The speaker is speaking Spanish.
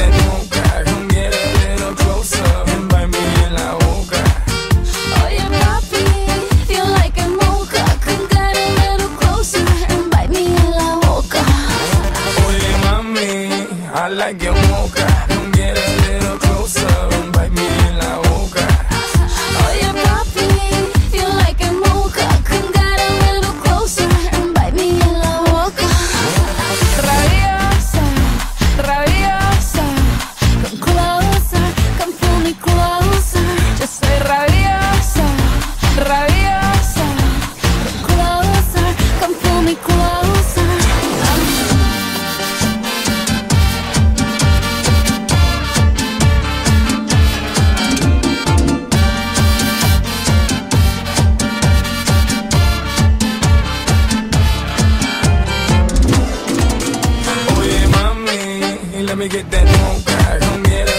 that mocha. Come get a little closer and bite me en la boca. Oye papi, feel like a mocha. Come get a little closer and bite me en la boca. Oye mami, I like your mocha. Come get a little closer and bite me en la boca. Oye papi, feel like a mocha. Come get a little closer and bite me en la boca. Rabiosa, rabiosa. Come closer, come pull me closer. Yo soy rabiosa, rabiosa. Come closer, come pull me closer. Oye mami, let me get that mocha. Come get a